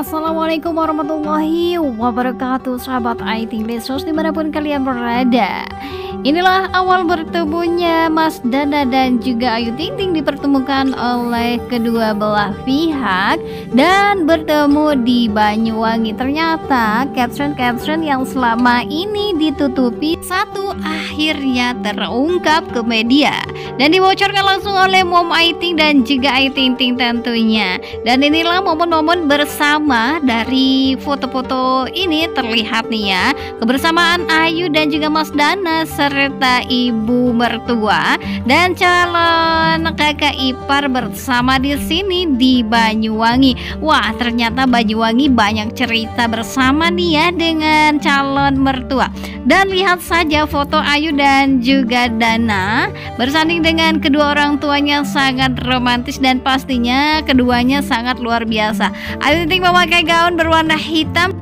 Assalamualaikum warahmatullahi wabarakatuh, sahabat IT Lesos dimanapun kalian berada. Inilah awal bertemunya Mas Dana dan juga Ayu Ting Ting dipertemukan oleh kedua belah pihak dan bertemu di Banyuwangi. Ternyata caption-caption yang selama ini ditutupi satu akhirnya terungkap ke media dan dibocorkan langsung oleh Mom Ayu Ting dan juga Ayu Ting Ting tentunya. Dan inilah momen-momen bersama dari foto-foto ini terlihat nih ya, kebersamaan Ayu dan juga Mas Dana serta ibu mertua dan calon kakak ipar bersama di sini di Banyuwangi. Wah, ternyata Banyuwangi banyak cerita bersama nih ya dengan calon mertua. Dan lihat saja foto Ayu dan juga Dana bersanding dengan kedua orang tuanya, sangat romantis dan pastinya keduanya sangat luar biasa. Ayu Ting memakai gaun berwarna hitam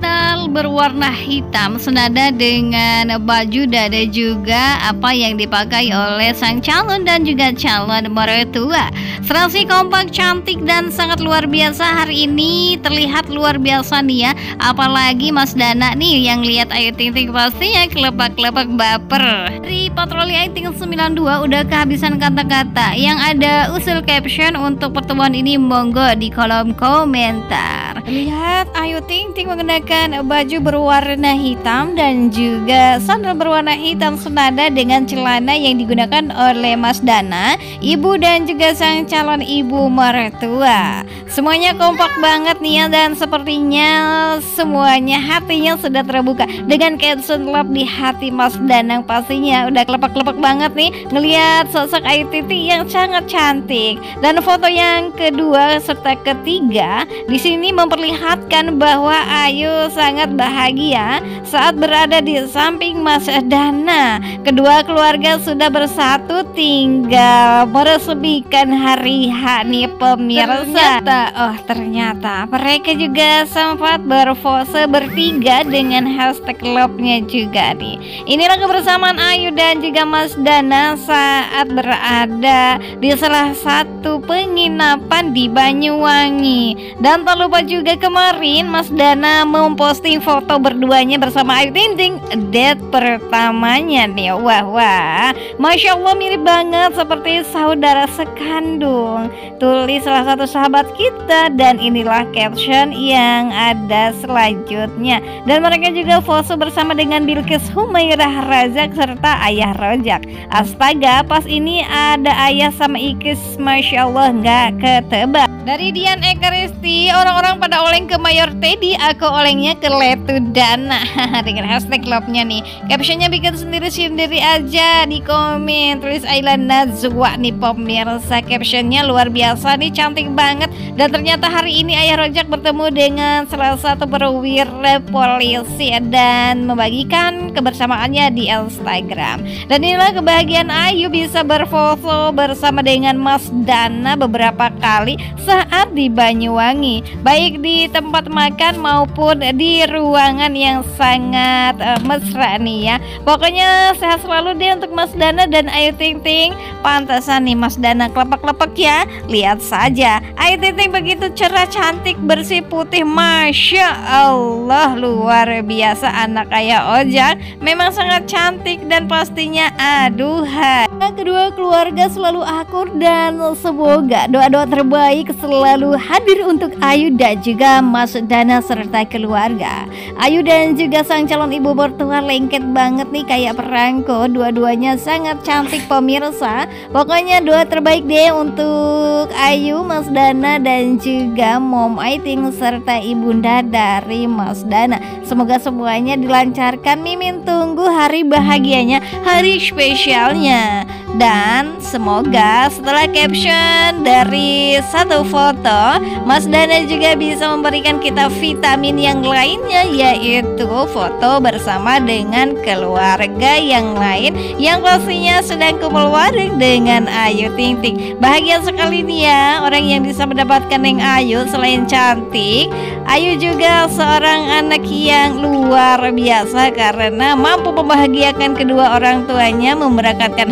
senada dengan baju dada juga apa yang dipakai oleh sang calon dan juga calon mertua. Serasi kompak, cantik dan sangat luar biasa. Hari ini terlihat luar biasa nih ya, apalagi Mas Dana nih yang lihat Ayu Ting Ting pastinya kelepak-kelepak baper. Dari Patroli Ayu Ting 92 udah kehabisan kata-kata, yang ada usul caption untuk pertemuan ini monggo di kolom komentar. Lihat Ayu Ting Ting mengenakan baju berwarna hitam dan juga sandal berwarna hitam senada dengan celana yang digunakan oleh Mas Dana, ibu dan juga sang calon ibu mertua. Semuanya kompak banget nih ya, dan sepertinya semuanya hatinya sudah terbuka dengan caption love di hati Mas Danang. Pastinya udah kelepak-kelepak banget nih ngelihat sosok Ayu Ting Ting yang sangat cantik. Dan foto yang kedua serta ketiga di sini memperlihatkan bahwa Ayu sangat bahagia saat berada di samping Mas Dana. Kedua keluarga sudah bersatu, tinggal meresmikan hari H nih pemirsa. Ternyata mereka juga sempat berpose bertiga dengan hashtag love-nya juga nih. Inilah kebersamaan Ayu dan juga Mas Dana saat berada di salah satu penginapan di Banyuwangi. Dan tak lupa juga kemarin Mas Dana memposting foto berduanya bersama Ayu Ting Ting, date pertamanya nih. Wah, Masya Allah mirip banget seperti saudara sekandung, tulis salah satu sahabat kita. Dan inilah caption yang ada selanjutnya. Dan mereka juga foto bersama dengan Bilqis Humairah Razak serta ayah Rojak. Astaga, pas ini ada ayah sama Ikis, Masya Allah nggak ketebak. Dari Dian Eka Risti, orang-orang pada oleng ke Mayor Teddy, aku olengnya ke Letu Dana dengan hashtag love-nya nih. Captionnya bikin sendiri-sendiri aja di komen, tulis Ayla Nazwa nih pemirsa. Captionnya luar biasa nih, cantik banget. Dan ternyata hari ini ayah Rojak bertemu dengan salah satu perwira polisi dan membagikan kebersamaannya di Instagram. Dan inilah kebahagiaan Ayu bisa berfoto bersama dengan Mas Dana beberapa kali saat di Banyuwangi, baik di tempat makan maupun di ruangan yang sangat mesra nih ya. Pokoknya sehat selalu deh untuk Mas Dana dan Ayu Ting Ting. Pantasan nih Mas Dana kelepak-kelepak ya. Lihat saja Ayu Ting Ting begitu cerah, cantik, bersih, putih, Masya Allah luar biasa. Anak ayah Ojak memang sangat cantik dan pastinya aduhan. Kedua keluarga selalu akur dan semoga doa-doa terbaik selalu hadir untuk Ayu dan juga Mas Dana serta keluarga. Ayu dan juga sang calon ibu mertua lengket banget nih kayak perangko. Dua-duanya sangat cantik pemirsa. Pokoknya doa terbaik deh untuk Ayu, Mas Dana dan juga Mom Ayu Ting serta ibunda dari Mas Dana. Semoga semuanya dilancarkan. Mimin tunggu hari bahagianya, hari spesialnya. Dan semoga setelah caption dari satu foto, Mas Dana juga bisa memberikan kita vitamin yang lainnya, yaitu foto bersama dengan keluarga yang lain yang pastinya sedang kumpul warung dengan Ayu Ting Ting. Bahagia sekali nih ya orang yang bisa mendapatkan yang Ayu. Selain cantik, Ayu juga seorang anak yang luar biasa karena mampu membahagiakan kedua orang tuanya, memberangkatkan haji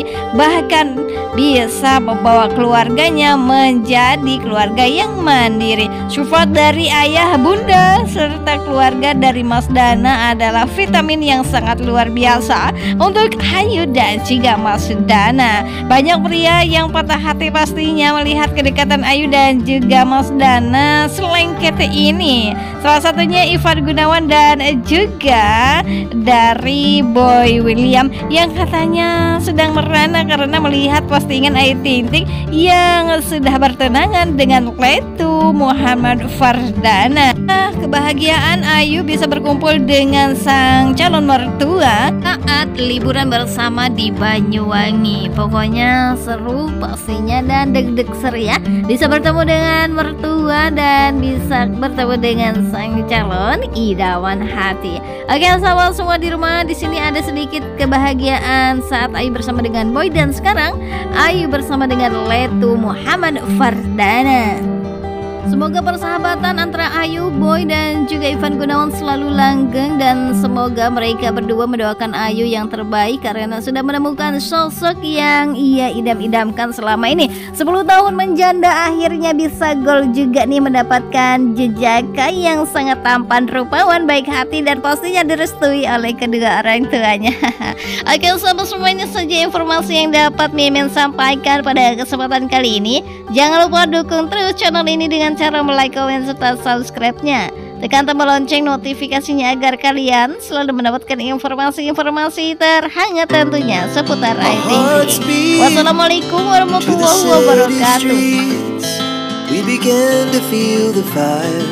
bahkan bisa membawa keluarganya menjadi keluarga yang mandiri. Support dari ayah, bunda, serta keluarga dari Mas Dana adalah vitamin yang sangat luar biasa untuk Ayu dan juga Mas Dana. Banyak pria yang patah hati pastinya melihat kedekatan Ayu dan juga Mas Dana selengket ini. Salah satunya Ivan Gunawan dan juga dari Boy William yang katanya sedang merana karena melihat postingan Ayu Ting Ting yang sudah bertunangan dengan Letu Muhammad Fardana. Kebahagiaan Ayu bisa berkumpul dengan sang calon mertua saat liburan bersama di Banyuwangi. Pokoknya seru pastinya dan deg-deg seri ya. Bisa bertemu dengan mertua dan bisa bertemu dengan sang calon idaman hati. Oke, sahabat semua di rumah, di sini ada sedikit kebahagiaan saat Ayu bersama dengan Boy dan sekarang Ayu bersama dengan Letu Muhammad Fardana. Semoga persahabatan antara Ayu, Boy dan juga Ivan Gunawan selalu langgeng dan semoga mereka berdua mendoakan Ayu yang terbaik karena sudah menemukan sosok yang ia idam-idamkan selama ini. 10 tahun menjanda akhirnya bisa gol juga nih, mendapatkan jejaka yang sangat tampan, rupawan, baik hati dan pastinya direstui oleh kedua orang tuanya. Oke, sahabat semuanya saja informasi yang dapat Mimin sampaikan pada kesempatan kali ini. Jangan lupa dukung terus channel ini dengan cara like, komen, serta subscribe-nya. Tekan tombol lonceng notifikasinya agar kalian selalu mendapatkan informasi-informasi terhangat tentunya seputar ITV. Wassalamualaikum warahmatullahi wabarakatuh. We began to feel the fire.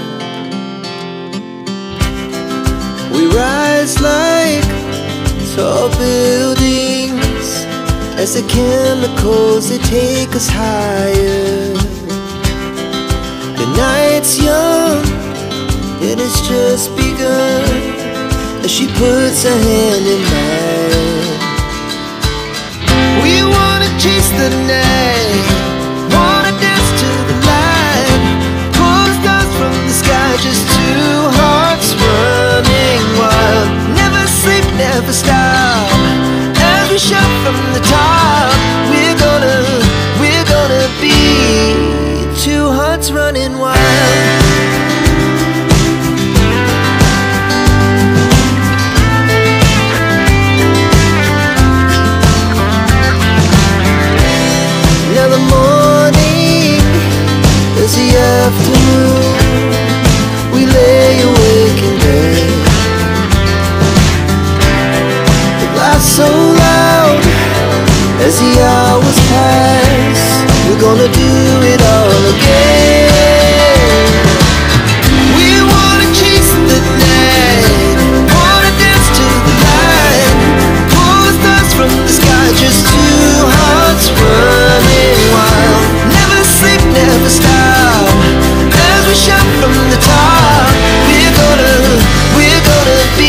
We rise like tall buildings as the chemicals they take us higher. The night's young and it's just begun as she puts her hand in mine. We wanna chase the night, wanna dance to the light, pull the stars from the sky, just two hearts running wild. Never sleep, never stop, as we shout from the top. We're gonna be two hearts running wild. Now the morning is the afternoon. We lay awake in bed. The laughs so loud as the hours pass. We're gonna do it all again. We wanna chase the night, wanna dance to the light, pull the stars from the sky, just two hearts running wild. Never sleep, never stop, as we shout from the top. We're gonna be,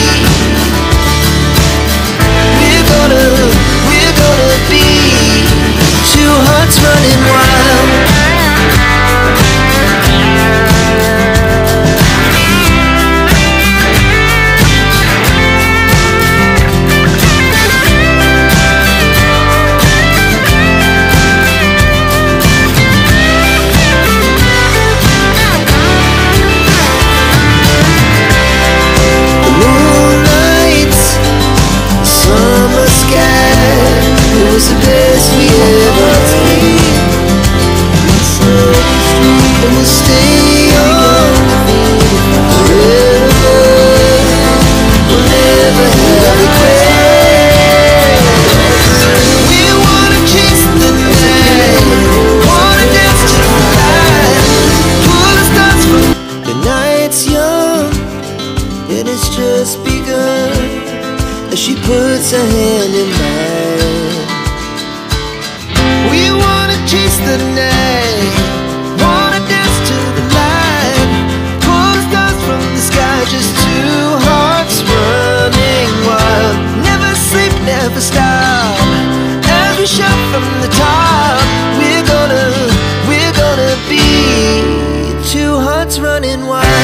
we're gonna be two hearts running wild. The moonlight, summer sky, it was the best we ever seen. And we'll stay on forever. We'll never have regrets. We wanna chase the night, wanna dance to the light, pull the stars from the night's young and it's just begun as she puts her hand in mine. We wanna chase the night, wanna dance to the light, pull the stars from the sky, just two hearts running wild. Never sleep, never stop, as we shout from the top. We're gonna be two hearts running wild.